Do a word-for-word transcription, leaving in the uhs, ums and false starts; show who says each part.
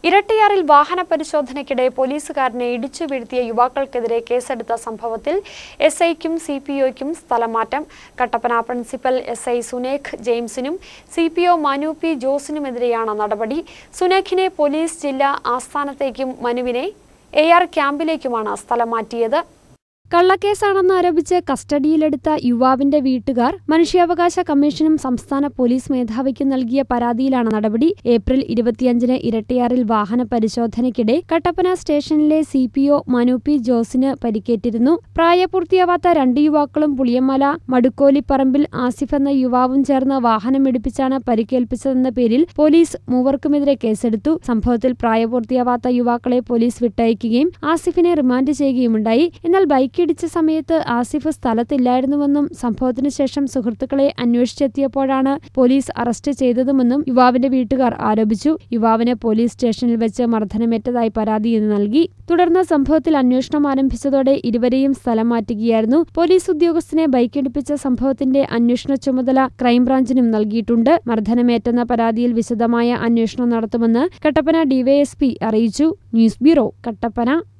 Speaker 1: ഇരട്ടിയാറിൽ വാഹന പരിശോധനയ്ക്കിടെ പോലീസുകാരനെ ഇടിച്ചു വീഴ്ത്തിയ യുവാക്കൾക്കെതിരെ കേസെടുത്ത സംഭവത്തിൽ എസ് ഐക്കും സി പി ഒയ്ക്കും സ്ഥലമാറ്റം. Kattappana principal S I Sunekh ജെയിംസിനും C P O Manu P ജോസിനുമെതിരെയാണ് നടപടി. സുനേഖിനെ പോലീസ് ജില്ലാ ആസ്ഥാനത്തേക്കും മനുവിനെ എ ആർ ക്യാമ്പിലേക്കുമാണ് സ്ഥലം മാറ്റിയത്. കള്ളക്കേസാണെന്ന് ആരോപിച്ച് കസ്റ്റഡിയിലെടുത്ത യുവാവിന്റെ വീട്ടുകാർ മനുഷ്യാവകാശ കമ്മീഷനും സംസ്ഥാന പോലീസ് മേധാവിക്കും നൽകിയ പരാതിയിലാണ് നടപടി. ഏപ്രിൽ ഇരുപത്തിയഞ്ചിന് ഇരട്ടിയാറിൽ വാഹന പരിശോധനയ്ക്കിടെ കട്ടപ്പന സ്റ്റേഷനിലെ C P O Manu P ജോസിന് പരിക്കേറ്റിരുന്നു. പ്രായപൂർത്തിയാവാത്ത രണ്ട് യുവാക്കളും പുളിയമല മടുക്കോലിപ്പറമ്പിൽ ആസിഫ് എന്ന യുവാവും ചേർന്ന് വാഹനമിടിപ്പിച്ചാണ് പരിക്കേൽപ്പിച്ചതെന്ന പേരിൽ പോലീസ് മൂവർക്കുമെതിരെ കേസെടുത്തു. സംഭവത്തിൽ പ്രായപൂർത്തിയാവാത്ത യുവാക്കളെ പോലീസ് വിട്ടയക്കുകയും ആസിഫിനെ റിമാൻഡ് ചെയ്യുകയുമുണ്ടായി. എന്നാൽ ബൈക്ക് ഇടിച്ച സമയത്ത് ആസിഫ് സ്ഥലത്തില്ലായിരുന്നുവെന്നും സംഭവത്തിനു ശേഷം സുഹൃത്തുക്കളെ അന്വേഷിച്ചെത്തിയപ്പോഴാണ് പോലീസ് അറസ്റ്റ് ചെയ്തതുമെന്നും യുവാവിന്റെ വീട്ടുകാർ ആരോപിച്ചു. യുവാവിന് പോലീസ് സ്റ്റേഷനിൽ വെച്ച് മർദ്ദനമേറ്റതായി പരാതി നൽകി. തുടർന്ന് സംഭവത്തിൽ അന്വേഷണം ആരംഭിച്ചതോടെ ഇരുവരെയും സ്ഥലം മാറ്റുകയായിരുന്നു. പോലീസ് ഉദ്യോഗസ്ഥനെ ബൈക്കിടിപ്പിച്ച സംഭവത്തിന്റെ അന്വേഷണ ചുമതല ക്രൈംബ്രാഞ്ചിനും നൽകിയിട്ടുണ്ട്. മർദ്ദനമേറ്റെന്ന പരാതിയിൽ വിശദമായ അന്വേഷണം നടത്തുമെന്ന് കട്ടപ്പന ഡിവൈഎസ്പി അറിയിച്ചു. News bureau, Kattappana.